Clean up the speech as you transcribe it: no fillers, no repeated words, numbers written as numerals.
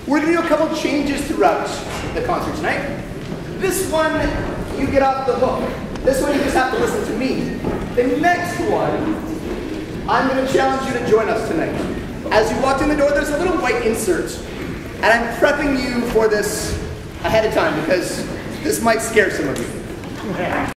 We're gonna do a couple changes throughout the concert tonight. This one, you get off the hook. This one, you just have to listen to me. The next one, I'm gonna challenge you to join us tonight. As you walked in the door, there's a little white insert. And I'm prepping you for this ahead of time because this might scare some of you.